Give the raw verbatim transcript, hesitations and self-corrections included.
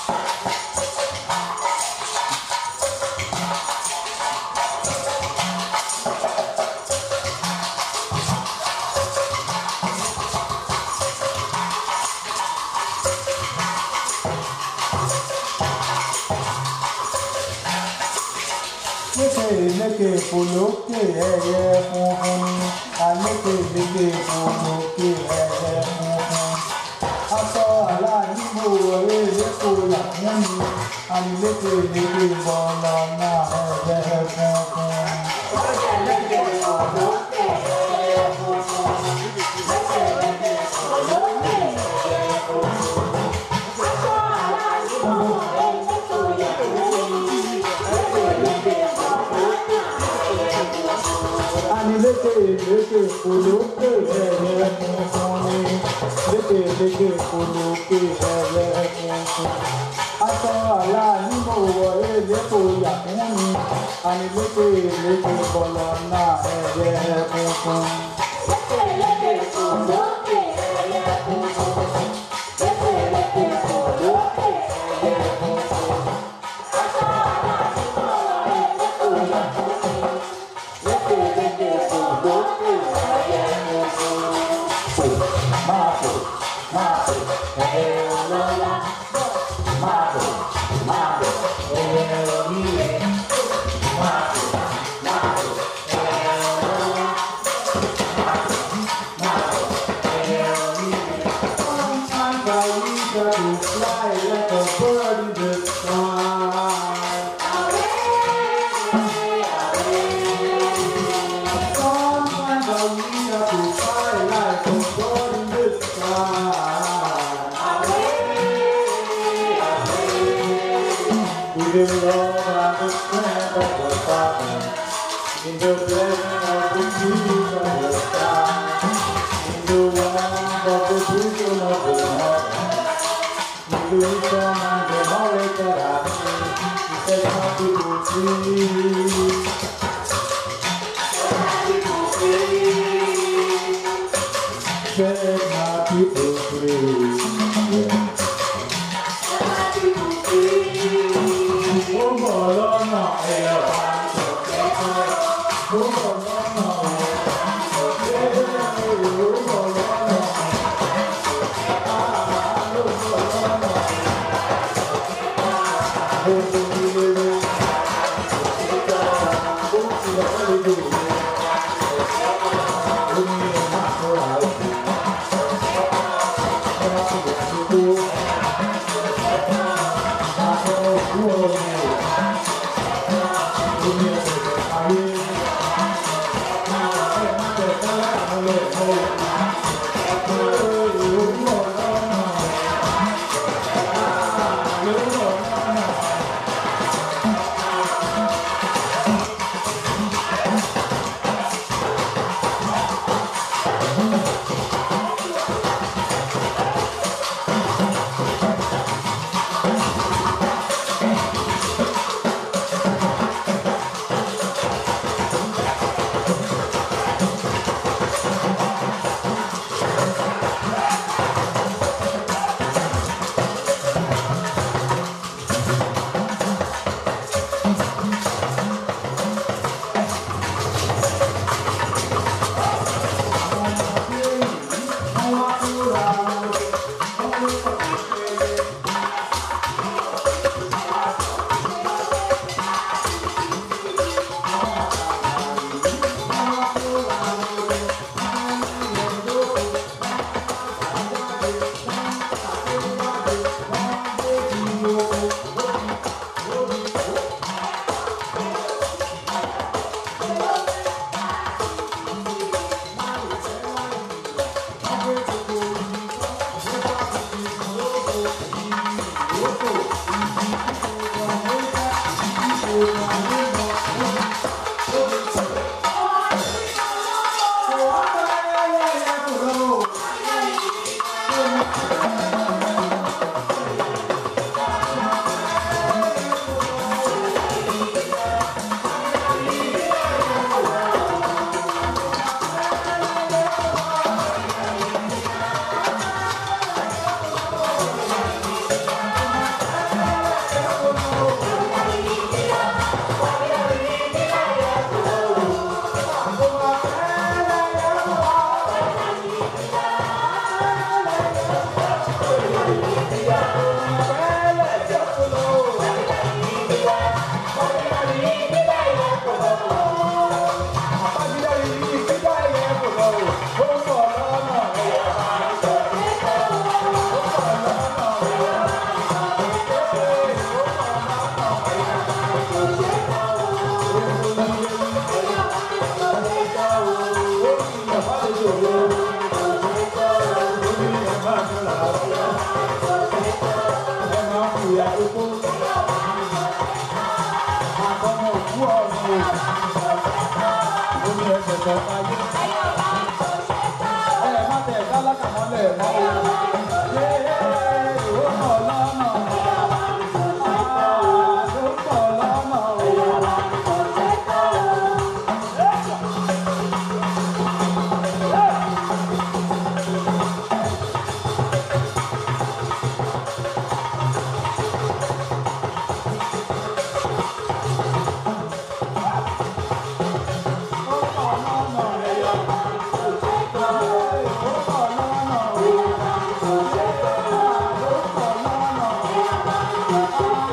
lékè polókè ẹyẹ funfun ni alékè lékè polókè ẹyẹ funfun. Aṣọ aláìníbò wọlé lékò làkún ni alékè lékè bọ́lá náà ẹyẹ funfun. Lékè polókè ẹyẹ funfun. Lékè lékè polókè ẹyẹ funfun. Aṣọ aláìníbò wọlé lékò làkún ni lékè lékè. Lékè lékè polókè ẹyẹ funfun ni lékè lékè polókè ẹyẹ funfun. Aṣọ aláìníbò wọlé lékò yàkún ni lékè lékè bọ́lá náà ẹyẹ funfun. Lékè lékè polókè ẹyẹ funfun. Lékè lékè polókè ẹyẹ funfun. Aṣọ aláìníbò wọlé lékò yàkún ni. Fly like a bird in the sky. Sometimes I wish I could fly like a bird in the sky. With the love and the strength of the Father, in the blessing of the peace of the sky, in the warmth of the wisdom of the Lord. The wisdom and the knowledge that I see, He set my people free. Set my people free. Set my people free. Oh, Lord, no, eh, oh, Lord, no, ọ̀sẹ̀ ayé. Ẹ má tẹ̀ kálákà mọ́lẹ̀ mọ́ o. Ṣé ó mọ̀ lọ́nà? Ló pọ̀ lọ́nà o. Oh,